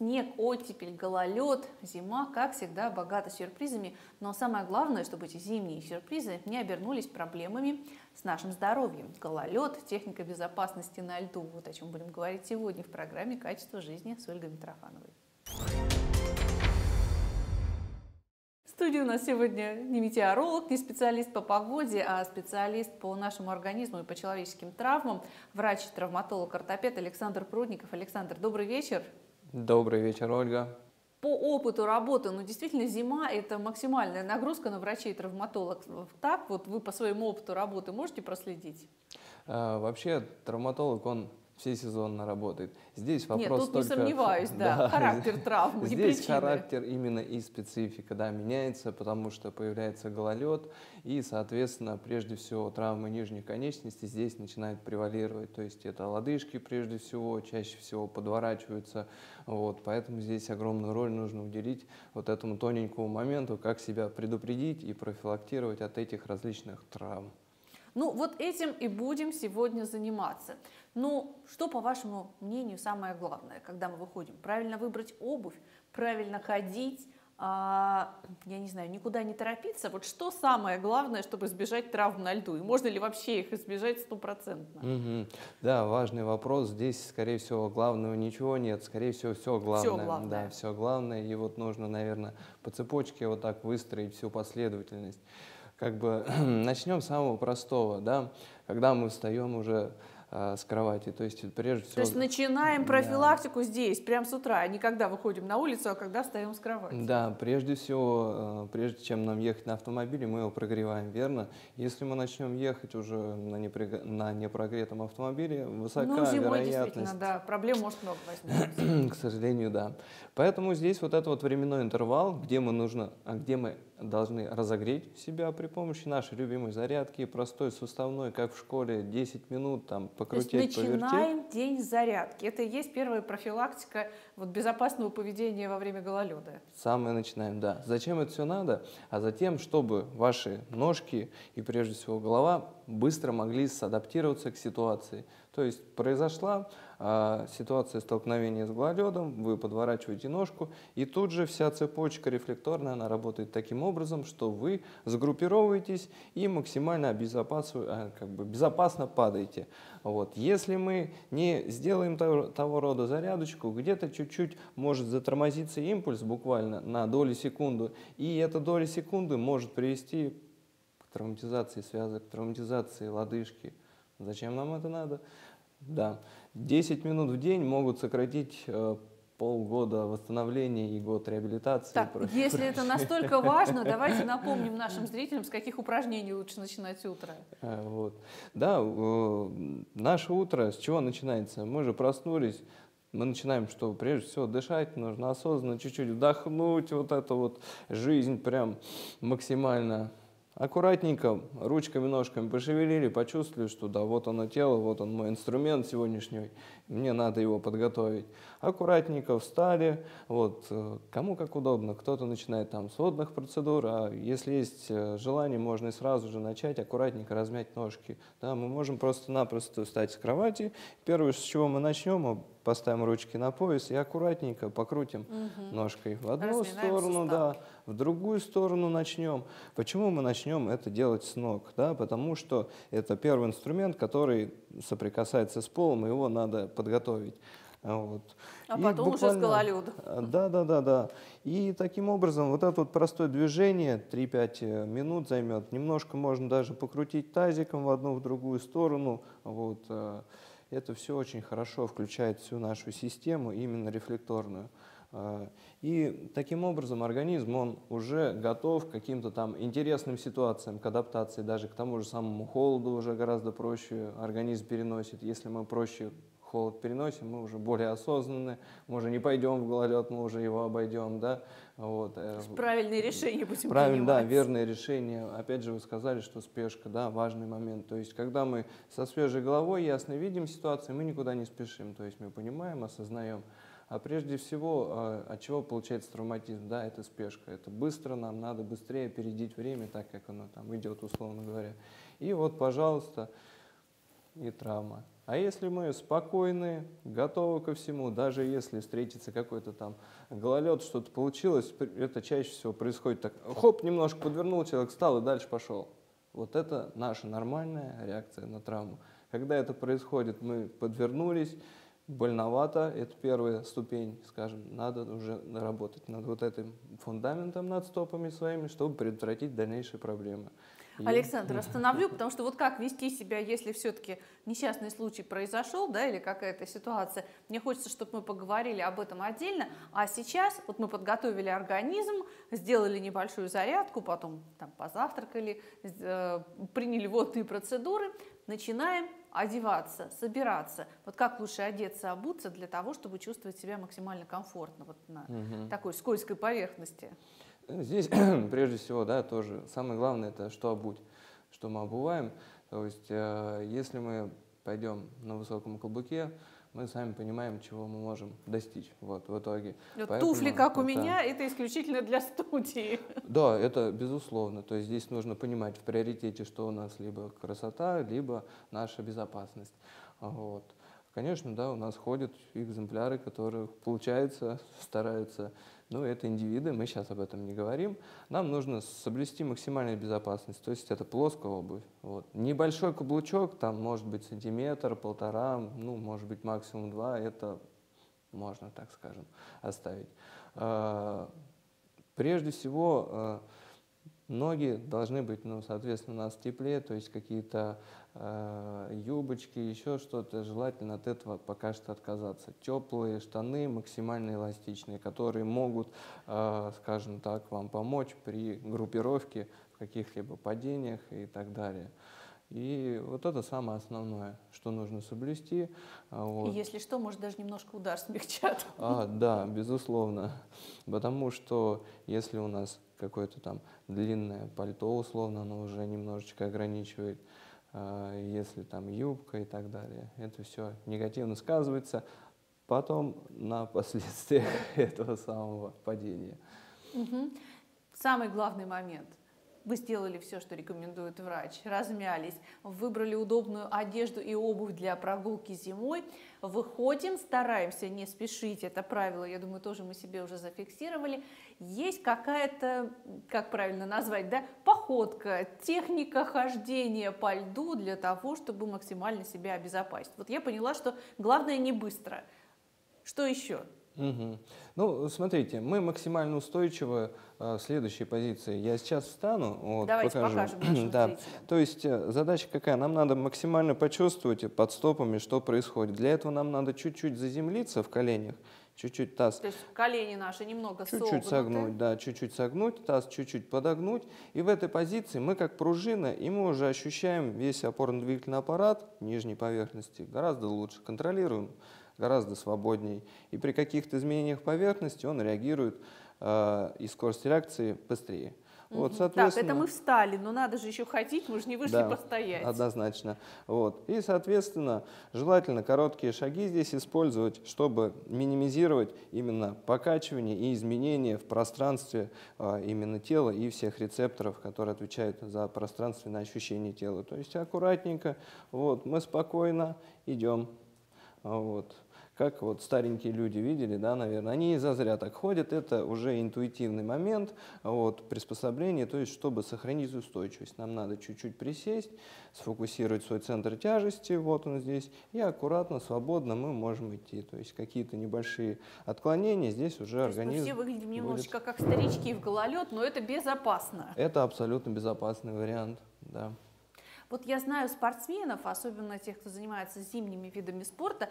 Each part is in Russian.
снег, оттепель, гололед, зима, как всегда, богата сюрпризами. Но самое главное, чтобы эти зимние сюрпризы не обернулись проблемами с нашим здоровьем. Гололед, техника безопасности на льду. Вот о чем будем говорить сегодня в программе «Качество жизни» с Ольгой Митрофановой. В студии у нас сегодня не метеоролог, не специалист по погоде, а специалист по нашему организму и по человеческим травмам, врач-травматолог-ортопед Александр Прудников. Александр, добрый вечер. Добрый вечер, Ольга. По опыту работы, действительно, зима – это максимальная нагрузка на врачей и травматологов. Так вот вы по своему опыту работы можете проследить? Вообще травматолог, он всесезонно работает. Здесь вопрос Нет, тут только... не сомневаюсь, да, характер травмы и Здесь причины. характер именно и специфика, да, меняется, потому что появляется гололед, и, соответственно, прежде всего травмы нижних конечностей здесь начинают превалировать, то есть это лодыжки прежде всего, чаще всего подворачиваются, вот, поэтому здесь огромную роль нужно уделить вот этому тоненькому моменту, как себя предупредить и профилактировать от этих различных травм. Вот этим и будем сегодня заниматься. Что, по вашему мнению, самое главное, когда мы выходим? Правильно выбрать обувь, правильно ходить, я не знаю, никуда не торопиться. Вот что самое главное, чтобы избежать травм на льду? И можно ли вообще их избежать стопроцентно? Да, важный вопрос. Здесь, скорее всего, главного ничего нет. Скорее всего, все главное. Все главное. Да, все главное. И вот нужно, наверное, по цепочке вот так выстроить всю последовательность. Начнем с самого простого, да, когда мы встаем уже с кровати, то есть прежде всего... То есть начинаем профилактику здесь, прямо с утра, а не когда выходим на улицу, а когда встаем с кровати. Да, прежде всего, прежде чем нам ехать на автомобиле, мы его прогреваем, верно? Если мы начнем ехать уже на непрогретом автомобиле, высока зимой вероятность... действительно, да, проблем может много возникнуть. К сожалению, да. Поэтому здесь вот этот вот временной интервал, где мы должны разогреть себя при помощи нашей любимой зарядки, простой суставной, как в школе, 10 минут там покрутить, повертеть. То есть начинаем день с зарядки. Это и есть первая профилактика безопасного поведения во время гололеда. Самое начинаем, да. Зачем это все надо? А затем, чтобы ваши ножки и прежде всего голова быстро могли садаптироваться к ситуации. То есть произошла ситуация столкновения с гололедом, вы подворачиваете ножку, и тут же вся цепочка рефлекторная, она работает таким образом, что вы сгруппировываетесь и максимально безопасно падаете. Вот. Если мы не сделаем того рода зарядочку, где-то чуть-чуть может затормозиться импульс буквально на долю секунды, и эта доля секунды может привести к травматизации связок, к травматизации лодыжки. Зачем нам это надо? Да, 10 минут в день могут сократить полгода восстановления и год реабилитации. Так, если это настолько важно, давайте напомним нашим зрителям, с каких упражнений лучше начинать утро. Да, наше утро с чего начинается? Мы же проснулись, мы начинаем, что прежде всего дышать нужно осознанно, чуть-чуть вдохнуть вот эту вот жизнь прям максимально. Аккуратненько, ручками, ножками пошевелили, почувствовали, что да, вот оно тело, вот он мой инструмент сегодняшний, мне надо его подготовить. Аккуратненько встали, кому как удобно, кто-то начинает там с водных процедур, а если есть желание, можно и сразу же начать аккуратненько размять ножки. Да, мы можем просто-напросто встать с кровати, первое, с чего мы начнем, поставим ручки на пояс и аккуратненько покрутим ножкой в одну сторону, да, в другую сторону начнем. Почему мы начнем это делать с ног? Да, потому что это первый инструмент, который соприкасается с полом, и его надо подготовить. А потом уже с гололедом. Да. И таким образом вот это вот простое движение 3-5 минут займет. Немножко можно даже покрутить тазиком в одну, в другую сторону. Это все очень хорошо включает всю нашу систему, именно рефлекторную. И таким образом организм, он уже готов к каким-то там интересным ситуациям, к адаптации, даже к тому же самому холоду уже гораздо проще организм переносит. Если мы проще холод переносим, мы уже более осознанны, мы уже не пойдем в гололед, мы уже его обойдем, да. Правильные решения будем принимать. Да, принимать. верные решения. Опять же, вы сказали, что спешка, да, важный момент. То есть, когда мы со свежей головой ясно видим ситуацию, мы никуда не спешим. То есть, мы понимаем, осознаем. А прежде всего, от чего получается травматизм? Да, это спешка. Это быстро, нам надо быстрее опередить время, так как оно там идет, условно говоря. И вот, пожалуйста, и травма. А если мы спокойны, готовы ко всему, даже если встретится какой-то там гололед, что-то получилось, это чаще всего происходит так, хоп, немножко подвернул, человек встал и дальше пошел. Вот это наша нормальная реакция на травму. Когда это происходит, мы подвернулись, больновато, это первая ступень, скажем, надо уже работать над вот этим фундаментом, над стопами своими, чтобы предотвратить дальнейшие проблемы. Александр, остановлю, потому что вот как вести себя, если все-таки несчастный случай произошел, да, или какая-то ситуация. Мне хочется, чтобы мы поговорили об этом отдельно, а сейчас вот мы подготовили организм, сделали небольшую зарядку, потом там позавтракали, приняли водные процедуры, начинаем одеваться, собираться. Вот как лучше одеться, обуться для того, чтобы чувствовать себя максимально комфортно вот на такой скользкой поверхности? Здесь, прежде всего, да, тоже самое главное, это что обуть, что мы обуваем. То есть, если мы пойдем на высоком каблуке, мы сами понимаем, чего мы можем достичь вот, в итоге. Вот Поэтому туфли, как у меня, это исключительно для студии. Да, это безусловно. То есть здесь нужно понимать в приоритете, что у нас либо красота, либо наша безопасность. Вот. Конечно, да, у нас ходят экземпляры, которые, получается, стараются, ну, это индивиды, мы сейчас об этом не говорим. Нам нужно соблюсти максимальную безопасность, то есть это плоская обувь. Вот. Небольшой каблучок, там может быть сантиметр, полтора, ну, может быть максимум 2, это можно, так скажем, оставить. Прежде всего, ноги должны быть, ну, соответственно, у нас в тепле, то есть какие-то юбочки, еще что-то, желательно от этого пока что отказаться. Теплые штаны, максимально эластичные, которые могут, скажем так, вам помочь при группировке в каких-либо падениях и так далее. И вот это самое основное, что нужно соблюсти. Вот. И если что, может даже немножко удар смягчат. Да, безусловно. Потому что если у нас какое-то там длинное пальто, условно, оно уже немножечко ограничивает, если там юбка и так далее, это все негативно сказывается потом на последствиях этого самого падения. Самый главный момент. Вы сделали все, что рекомендует врач, размялись, выбрали удобную одежду и обувь для прогулки зимой, выходим, стараемся не спешить, это правило, я думаю, тоже мы себе уже зафиксировали. Есть какая-то, как правильно назвать, да, походка, техника хождения по льду для того, чтобы максимально себя обезопасить. Вот я поняла, что главное не быстро. Что еще? Ну, смотрите, мы максимально устойчивы в следующей позиции. Я сейчас встану, вот, Давайте покажу. покажем нашим Да. зрителям. То есть задача какая? Нам надо максимально почувствовать под стопами, что происходит. Для этого нам надо чуть-чуть заземлиться в коленях, чуть-чуть таз. То есть колени наши немного Чуть-чуть согнуть, да, чуть-чуть согнуть, таз чуть-чуть подогнуть. И в этой позиции мы как пружина, и мы уже ощущаем весь опорно-двигательный аппарат нижней поверхности гораздо лучше, контролируем гораздо свободней. И при каких-то изменениях поверхности он реагирует, и скорость реакции быстрее. Вот, соответственно... Так, это мы встали, но надо же еще ходить, мы же не вышли постоять. Однозначно. Вот. И, соответственно, желательно короткие шаги здесь использовать, чтобы минимизировать именно покачивание и изменения в пространстве именно тела и всех рецепторов, которые отвечают за пространственное ощущение тела. То есть аккуратненько, вот, мы спокойно идем. Вот. Как вот старенькие люди видели, да, наверное, они не зазря так ходят, это уже интуитивный момент, вот, приспособление, то есть, чтобы сохранить устойчивость, нам надо чуть-чуть присесть, сфокусировать свой центр тяжести, вот он здесь, и аккуратно, свободно мы можем идти, то есть, какие-то небольшие отклонения, здесь уже то организм есть мы все выглядим немножечко как старички в гололед, но это безопасно. Это абсолютно безопасный вариант, да. Вот я знаю спортсменов, особенно тех, кто занимается зимними видами спорта,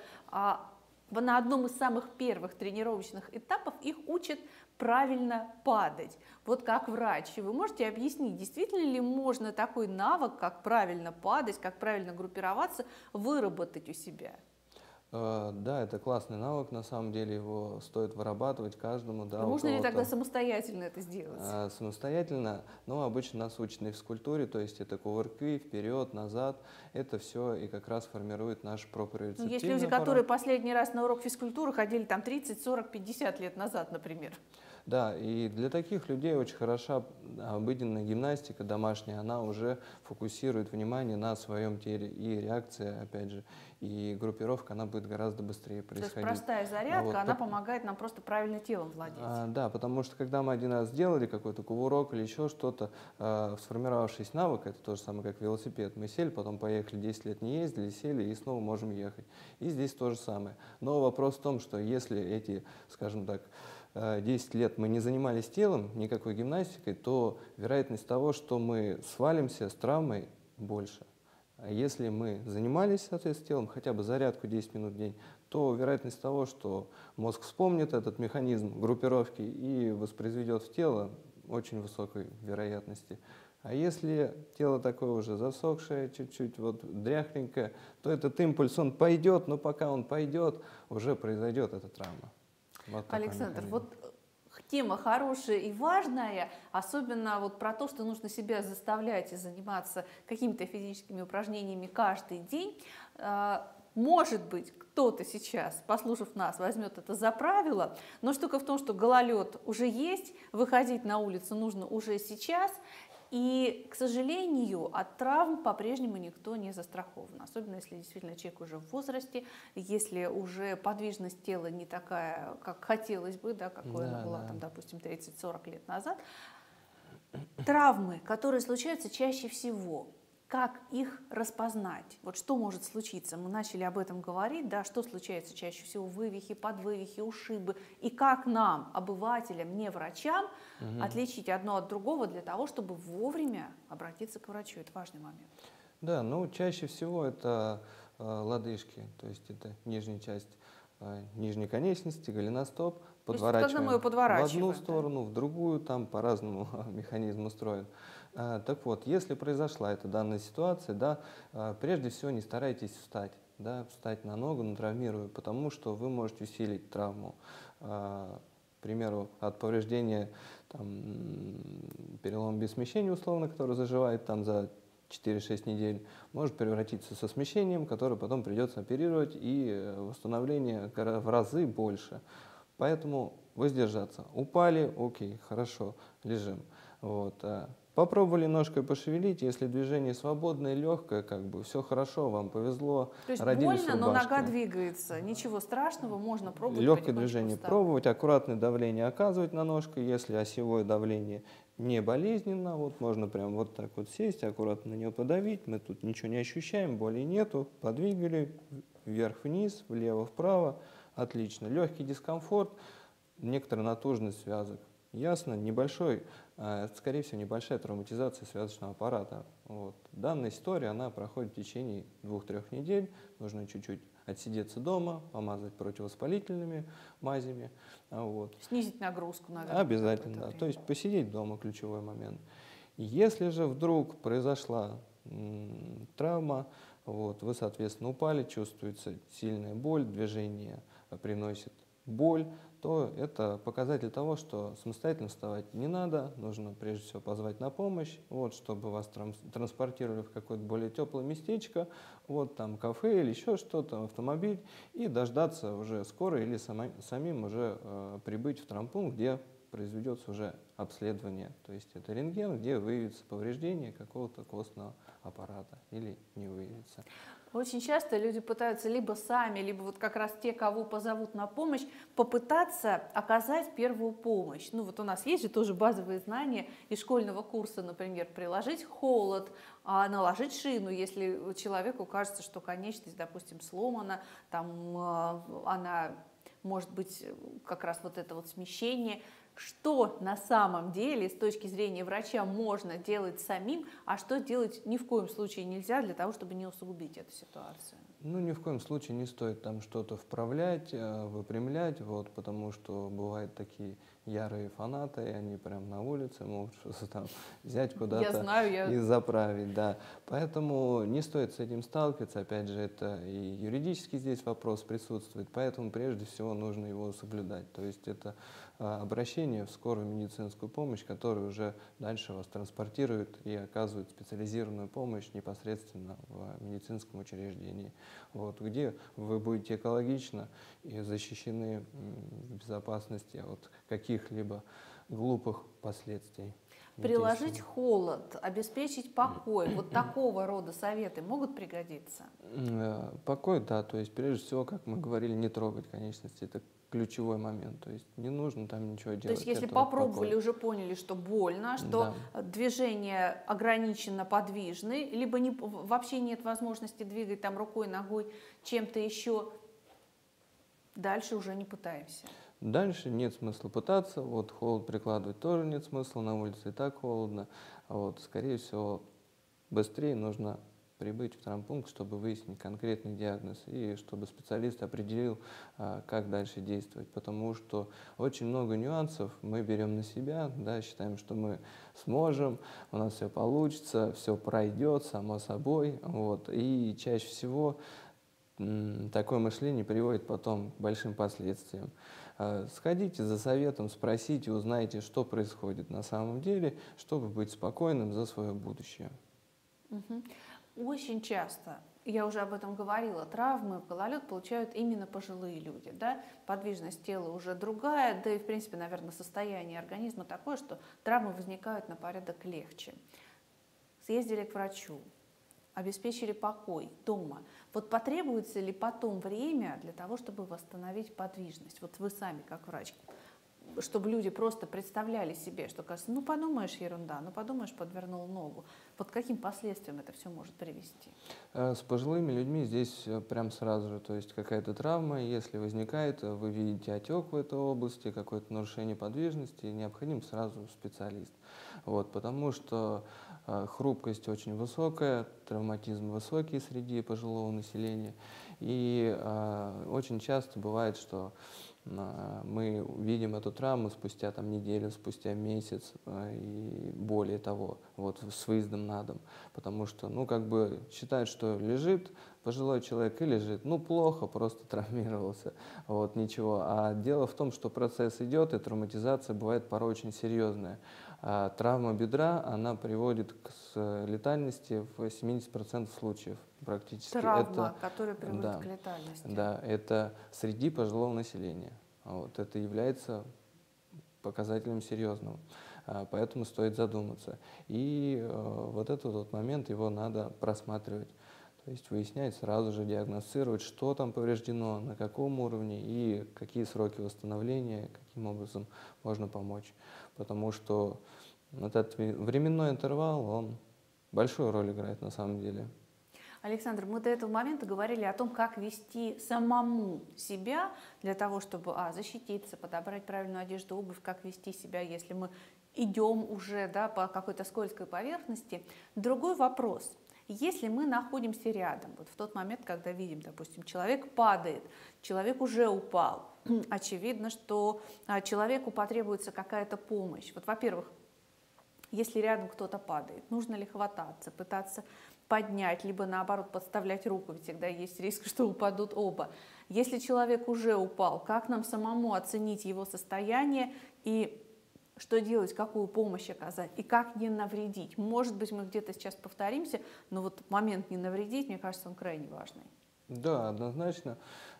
на одном из самых первых тренировочных этапов их учат правильно падать. Вот как врач, вы можете объяснить, действительно ли можно такой навык, как правильно падать, как правильно группироваться, выработать у себя? Да, это классный навык, на самом деле его стоит вырабатывать каждому. Да, можно ли тогда самостоятельно это сделать? Самостоятельно, но обычно нас учат на физкультуре, то есть это кувырки вперед, назад, это все и как раз формирует наш проприорецептивный аппарат. Есть люди, которые последний раз на урок физкультуры ходили там 30, 40, 50 лет назад, например. Да, и для таких людей очень хороша обыденная гимнастика домашняя, она уже фокусирует внимание на своем теле, и реакция, опять же, и группировка, она будет гораздо быстрее То есть происходить. простая зарядка, Вот, она помогает нам просто правильно телом владеть. да, потому что когда мы один раз сделали какой-то кувырок или еще что-то, сформировавшийся навык, это то же самое, как велосипед. Мы сели, потом поехали, 10 лет не ездили, сели и снова можем ехать. И здесь то же самое. Но вопрос в том, что если эти, скажем так, 10 лет мы не занимались телом, никакой гимнастикой, то вероятность того, что мы свалимся с травмой, больше. А если мы занимались, соответственно, телом, хотя бы зарядку 10 минут в день, то вероятность того, что мозг вспомнит этот механизм группировки и воспроизведет в тело, очень высокой вероятности. А если тело такое уже засохшее, чуть-чуть вот дряхленькое, то этот импульс, он пойдет, но пока он пойдет, уже произойдет эта травма. Вот такой Александр, механизм. вот тема хорошая и важная, особенно вот про то, что нужно себя заставлять и заниматься какими-то физическими упражнениями каждый день. Может быть, кто-то сейчас, послушав нас, возьмет это за правило, но штука в том, что гололед уже есть, выходить на улицу нужно уже сейчас, и, к сожалению, от травм по-прежнему никто не застрахован, особенно если действительно человек уже в возрасте, если уже подвижность тела не такая, как хотелось бы, да, какой она была, там, допустим, 30-40 лет назад. Травмы, которые случаются чаще всего, как их распознать? Вот что может случиться? Мы начали об этом говорить, да, что случается чаще всего: вывихи, подвывихи, ушибы. И как нам, обывателям, не врачам, отличить одно от другого для того, чтобы вовремя обратиться к врачу? Это важный момент. Да, ну чаще всего это лодыжки, то есть это нижняя часть нижней конечности, голеностоп, Когда мы ее подворачиваем в подворачиваем, одну да? сторону, в другую, там по-разному механизм устроен. Так вот, если произошла эта данная ситуация, да, прежде всего не старайтесь встать, да, встать на ногу, на травмирую, потому что вы можете усилить травму. К примеру, от повреждения перелом без смещения, условно, который заживает там за 4-6 недель, может превратиться со смещением, которое потом придется оперировать, и восстановление в разы больше. Поэтому воздержаться. Упали, окей, хорошо, лежим. Вот. Попробовали ножкой пошевелить, если движение свободное, легкое, как бы все хорошо, вам повезло, То есть родились больно, в но рубашке. нога двигается, ничего страшного, можно пробовать Легкое потихонечку движение вставать. пробовать, аккуратное давление оказывать на ножку, если осевое давление не болезненно, вот можно прям вот так вот сесть, аккуратно на нее подавить, мы тут ничего не ощущаем, боли нету, подвигали вверх-вниз, влево-вправо, отлично. Легкий дискомфорт, некоторая натужность связок. Ясно, небольшой, скорее всего, небольшая травматизация связочного аппарата. Вот. Данная история, она проходит в течение 2-3 недель. Нужно чуть-чуть отсидеться дома, помазать противовоспалительными мазями. Вот. Снизить нагрузку, наверное. Обязательно, да. То есть посидеть дома — ключевой момент. Если же вдруг произошла травма, вот, вы, соответственно, упали, чувствуется сильная боль, движение приносит боль, то это показатель того, что самостоятельно вставать не надо, нужно прежде всего позвать на помощь, вот, чтобы вас транспортировали в какое-то более теплое местечко, вот там кафе или еще что-то, автомобиль, и дождаться уже скорой или самим уже прибыть в травмпункт, где произведется уже обследование, то есть это рентген, где выявится повреждение какого-то костного аппарата или не выявится. Очень часто люди пытаются либо сами, либо вот как раз те, кого позовут на помощь, попытаться оказать первую помощь. Ну вот у нас есть же тоже базовые знания из школьного курса, например, приложить холод, наложить шину, если человеку кажется, что конечность, допустим, сломана, там она может быть как раз вот это вот смещение. Что на самом деле с точки зрения врача можно делать самим, а что делать ни в коем случае нельзя для того, чтобы не усугубить эту ситуацию? Ну, ни в коем случае не стоит там что-то вправлять, выпрямлять, вот, потому что бывают такие ярые фанаты, и они прям на улице могут что-то там взять куда-то и заправить, да. Поэтому не стоит с этим сталкиваться, опять же, это и юридически здесь вопрос присутствует, поэтому прежде всего нужно его соблюдать, то есть это обращение в скорую медицинскую помощь, которая уже дальше вас транспортирует и оказывает специализированную помощь непосредственно в медицинском учреждении, вот, где вы будете экологично и защищены в безопасности от каких каких-либо глупых последствий. Приложить холод, обеспечить покой. Вот такого рода советы могут пригодиться? Покой, да, то есть прежде всего, как мы говорили, не трогать конечности, это ключевой момент, то есть не нужно там ничего делать. То есть если это вот попробовали, покой. уже поняли, что больно, что движения ограниченно подвижны, либо вообще нет возможности двигать там рукой, ногой, чем-то еще, дальше уже не пытаемся. Дальше нет смысла пытаться, вот холод прикладывать тоже нет смысла, на улице и так холодно. Вот, скорее всего, быстрее нужно прибыть в травмпункт, чтобы выяснить конкретный диагноз и чтобы специалист определил, как дальше действовать. Потому что очень много нюансов мы берем на себя, да, считаем, что мы сможем, у нас все получится, все пройдет само собой. Вот, и чаще всего такое мышление приводит потом к большим последствиям. Сходите за советом, спросите, узнайте, что происходит на самом деле, чтобы быть спокойным за свое будущее. Очень часто, я уже об этом говорила, травмы в гололед получают именно пожилые люди. Да? Подвижность тела уже другая, да и, в принципе, наверное, состояние организма такое, что травмы возникают на порядок легче. Съездили к врачу, обеспечили покой дома. Вот потребуется ли потом время для того, чтобы восстановить подвижность? Вот вы сами, как врач, чтобы люди просто представляли себе, что, кажется, ну подумаешь, ерунда, ну подумаешь, подвернул ногу. Вот к каким последствиям это все может привести? С пожилыми людьми здесь прям сразу же, то есть какая-то травма, если возникает, вы видите отек в этой области, какое-то нарушение подвижности, необходим сразу специалист. Вот, потому что хрупкость очень высокая, травматизм высокий среди пожилого населения. И очень часто бывает, что мы видим эту травму спустя там, неделю, спустя месяц и более того, вот, с выездом на дом. Потому что, ну, как бы считают, что лежит пожилой человек и лежит. Ну, плохо, просто травмировался. Вот, ничего. А дело в том, что процесс идет, и травматизация бывает порой очень серьезная. Травма бедра, она приводит к летальности в 70% случаев практически. Травма, которая приводит да, к летальности. Да, это среди пожилого населения. Вот, это является показателем серьезным, поэтому стоит задуматься. И вот этот вот момент, его надо просматривать. То есть выяснять, сразу же диагностировать, что там повреждено, на каком уровне и какие сроки восстановления, каким образом можно помочь. Потому что этот временной интервал, он большую роль играет на самом деле. Александр, мы до этого момента говорили о том, как вести самому себя для того, чтобы защититься, подобрать правильную одежду, обувь, как вести себя, если мы идем уже, да, по какой-то скользкой поверхности. Другой вопрос. Если мы находимся рядом, вот в тот момент, когда видим, допустим, человек падает, человек уже упал, очевидно, что человеку потребуется какая-то помощь. Вот, во-первых, если рядом кто-то падает, нужно ли хвататься, пытаться поднять, либо наоборот подставлять руку, ведь всегда есть риск, что упадут оба. Если человек уже упал, как нам самому оценить его состояние и что делать, какую помощь оказать и как не навредить? Может быть, мы где-то сейчас повторимся, но вот момент не навредить, мне кажется, он крайне важный. Да, однозначно.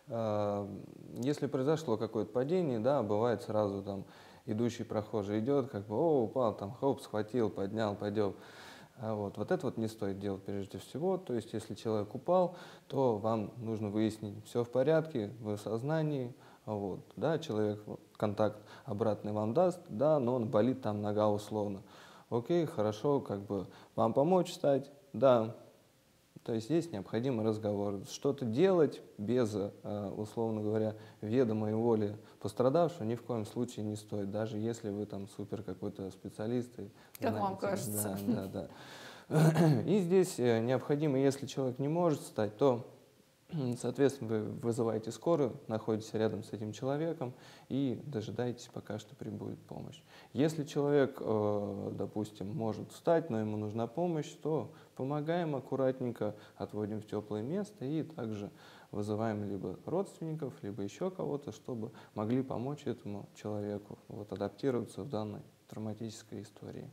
Если произошло какое-то падение, да, бывает сразу там идущий прохожий идет, как бы, упал, там, хоп, схватил, поднял, пойдем. Вот это вот не стоит делать прежде всего. То есть, если человек упал, то вам нужно выяснить, все в порядке, вы в сознании. Вот, да, человек контакт обратный вам даст, да, но он болит там нога условно. Окей, хорошо, как бы вам помочь встать? Да. То есть здесь необходимый разговор. Что-то делать без, условно говоря, ведомой воли пострадавшего ни в коем случае не стоит, даже если вы там супер какой-то специалист. Как вам кажется. Да. И здесь необходимо, если человек не может встать, то, соответственно, вы вызываете скорую, находитесь рядом с этим человеком и дожидаетесь, пока что прибудет помощь. Если человек, допустим, может встать, но ему нужна помощь, то помогаем аккуратненько, отводим в теплое место и также вызываем либо родственников, либо еще кого-то, чтобы могли помочь этому человеку адаптироваться в данной травматической истории.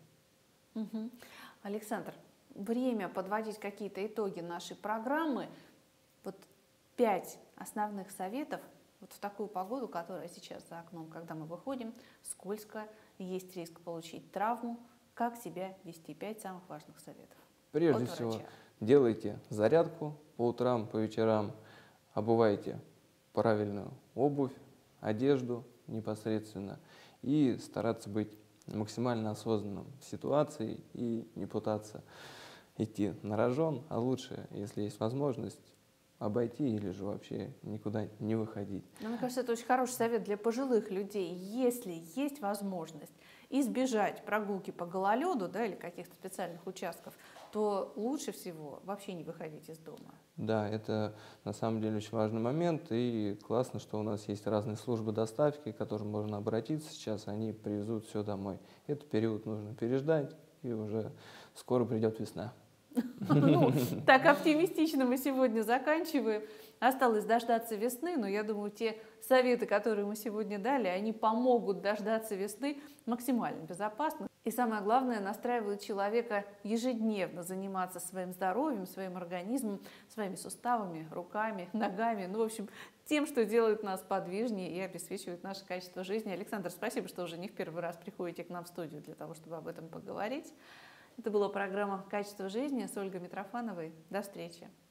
Александр, время подводить какие-то итоги нашей программы. Вот 5 основных советов Вот в такую погоду, которая сейчас за окном, когда мы выходим, скользко, есть риск получить травму. Как себя вести? 5 самых важных советов. Прежде От всего, врача. делайте зарядку по утрам, по вечерам, обувайте правильную обувь, одежду непосредственно и стараться быть максимально осознанным в ситуации и не пытаться идти на рожон, а лучше, если есть возможность, обойти или же вообще никуда не выходить. Но мне кажется, это очень хороший совет для пожилых людей. Если есть возможность избежать прогулки по гололеду, да, или каких-то специальных участков, то лучше всего вообще не выходить из дома. Да, это на самом деле очень важный момент, и классно, что у нас есть разные службы доставки, к которым можно обратиться сейчас, они привезут все домой. Этот период нужно переждать, и уже скоро придет весна. Ну, так оптимистично мы сегодня заканчиваем. Осталось дождаться весны, но я думаю, те советы, которые мы сегодня дали, они помогут дождаться весны максимально безопасно. И самое главное, настраивают человека ежедневно заниматься своим здоровьем, своим организмом, своими суставами, руками, ногами, ну, в общем, тем, что делает нас подвижнее и обеспечивает наше качество жизни. Александр, спасибо, что уже не в первый раз приходите к нам в студию для того, чтобы об этом поговорить. Это была программа «Качество жизни» с Ольгой Митрофановой. До встречи!